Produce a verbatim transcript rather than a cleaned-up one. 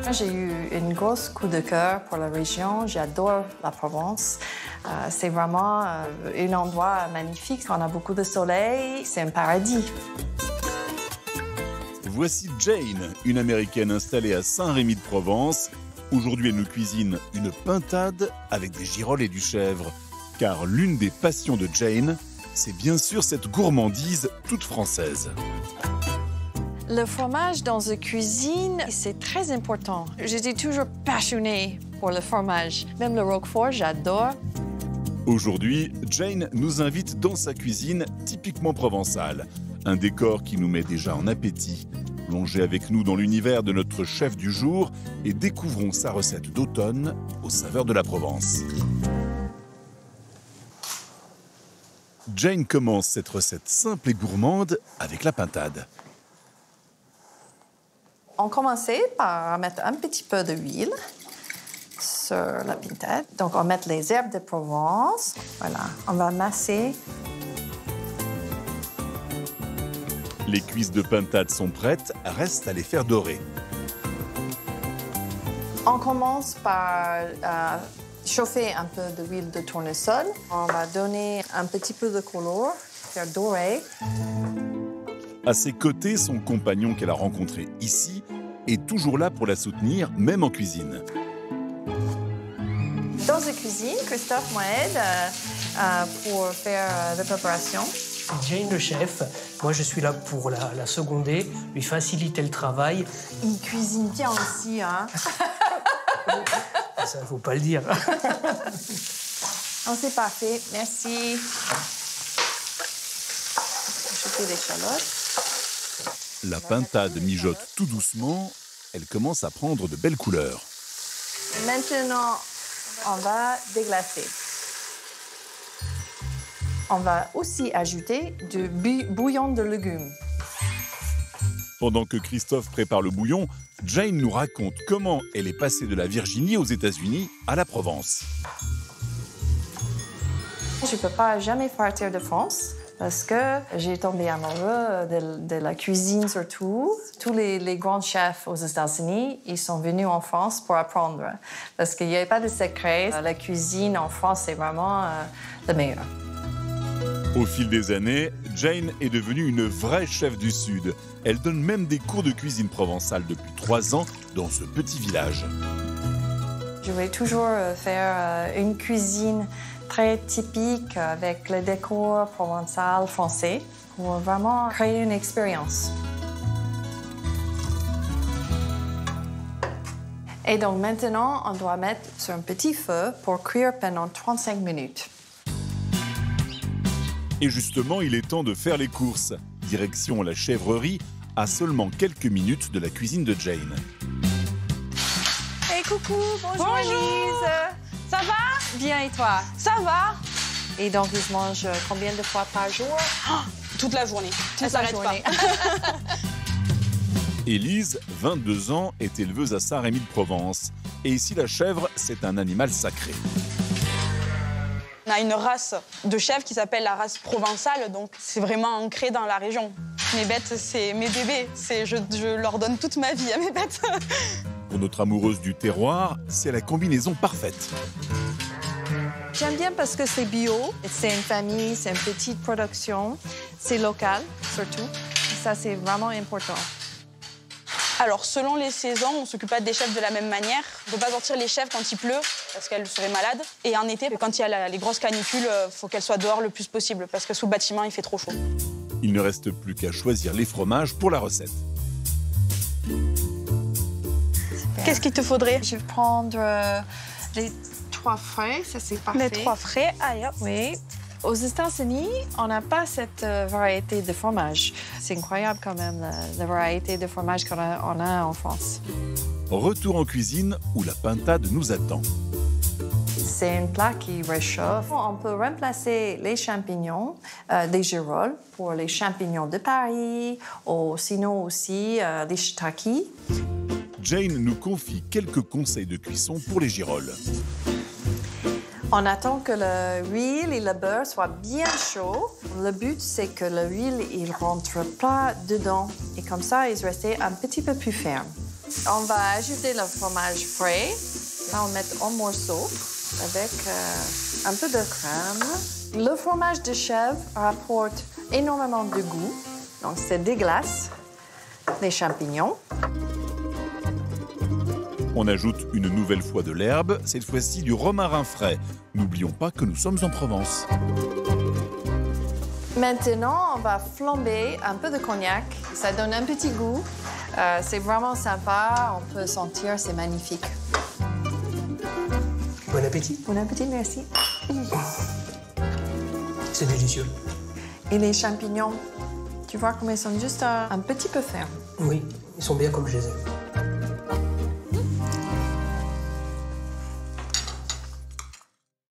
J'ai eu une grosse coup de cœur pour la région. J'adore la Provence. Euh, c'est vraiment euh, un endroit magnifique. On a beaucoup de soleil. C'est un paradis. Voici Jane, une Américaine installée à Saint-Rémy-de-Provence. Aujourd'hui, elle nous cuisine une pintade avec des girolles et du chèvre. Car l'une des passions de Jane, c'est bien sûr cette gourmandise toute française. Le fromage dans la cuisine, c'est très important. J'étais toujours passionnée pour le fromage. Même le roquefort, j'adore. Aujourd'hui, Jane nous invite dans sa cuisine typiquement provençale. Un décor qui nous met déjà en appétit. Plongez avec nous dans l'univers de notre chef du jour et découvrons sa recette d'automne aux saveurs de la Provence. Jane commence cette recette simple et gourmande avec la pintade. On commençait par mettre un petit peu d'huile sur la pintade. Donc, on met les herbes de Provence. Voilà, on va masser. Les cuisses de pintade sont prêtes, reste à les faire dorer. On commence par euh, chauffer un peu d'huile de tournesol. On va donner un petit peu de couleur, faire dorer. À ses côtés, son compagnon qu'elle a rencontré ici est toujours là pour la soutenir, même en cuisine. Dans la cuisine, Christophe m'aide euh, euh, pour faire euh, la préparation. Jane, le chef, moi je suis là pour la, la seconder, lui faciliter le travail. Il cuisine bien aussi, hein. Ça, faut pas le dire. Oh, c'est parfait, merci. Ajouter les échalotes. La pintade mijote tout doucement, elle commence à prendre de belles couleurs. Maintenant, on va déglacer. On va aussi ajouter du bouillon de légumes. Pendant que Christophe prépare le bouillon, Jane nous raconte comment elle est passée de la Virginie aux États-Unis à la Provence. Je ne peux pas jamais partir de France parce que j'ai tombé amoureux de, de la cuisine surtout. Tous les, les grands chefs aux États-Unis, ils sont venus en France pour apprendre parce qu'il n'y avait pas de secret. La cuisine en France, c'est vraiment euh, le meilleur. Au fil des années, Jane est devenue une vraie chef du Sud. Elle donne même des cours de cuisine provençale depuis trois ans dans ce petit village. Je voulais toujours faire une cuisine très typique avec le décor provençal français pour vraiment créer une expérience. Et donc maintenant, on doit mettre sur un petit feu pour cuire pendant trente-cinq minutes. Et justement, il est temps de faire les courses. Direction la chèvrerie, à seulement quelques minutes de la cuisine de Jane. Hey, coucou, bonjour, bonjour Elise. Ça va? Bien, et toi? Ça va. Et donc, ils se mangent combien de fois par jour? Oh, toute la journée. Toute Ça la s'arrête journée. pas. Élise, vingt-deux ans, est éleveuse à Saint-Rémy-de-Provence. Et ici, la chèvre, c'est un animal sacré. On a une race de chèvres qui s'appelle la race provençale, donc c'est vraiment ancré dans la région. Mes bêtes, c'est mes bébés. Je, je leur donne toute ma vie à mes bêtes. Pour notre amoureuse du terroir, c'est la combinaison parfaite. J'aime bien parce que c'est bio, c'est une famille, c'est une petite production, c'est local surtout. Ça, c'est vraiment important. Alors, selon les saisons, on ne s'occupe pas des chèvres de la même manière. On ne peut pas sortir les chèvres quand il pleut, parce qu'elles seraient malades. Et en été, quand il y a la, les grosses canicules, il faut qu'elles soient dehors le plus possible, parce que sous le bâtiment, il fait trop chaud. Il ne reste plus qu'à choisir les fromages pour la recette. Qu'est-ce qu'il te faudrait? Je vais prendre euh, les trois frais, ça c'est parfait. Les trois frais, allez hop. Oui. Aux États-Unis, on n'a pas cette euh, variété de fromage. C'est incroyable quand même, la, la variété de fromage qu'on a, on a en France. Retour en cuisine où la pintade nous attend. C'est un plat qui réchauffe. On peut remplacer les champignons, euh, des girolles, pour les champignons de Paris, ou sinon aussi euh, des shiitake. Jane nous confie quelques conseils de cuisson pour les girolles. On attend que l'huile et le beurre soient bien chauds. Le but, c'est que l'huile ne rentre pas dedans. Et comme ça, ils restent un petit peu plus fermes. On va ajouter le fromage frais. Là, on met en morceaux avec euh, un peu de crème. Le fromage de chèvre apporte énormément de goût. Donc, c'est des glaces, des champignons. On ajoute une nouvelle fois de l'herbe, cette fois-ci du romarin frais. N'oublions pas que nous sommes en Provence. Maintenant, on va flamber un peu de cognac. Ça donne un petit goût. Euh, c'est vraiment sympa. On peut sentir, c'est magnifique. Bon appétit. Bon appétit, merci. C'est délicieux. Et les champignons, tu vois comme ils sont juste un, un petit peu fermes. Oui, ils sont bien comme je les aime.